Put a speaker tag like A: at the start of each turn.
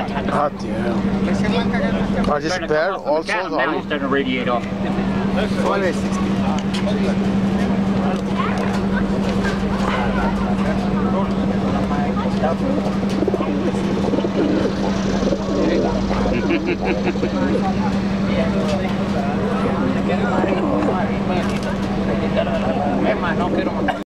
A: God damn. Are this bad also?
B: Metal starting to radiate off.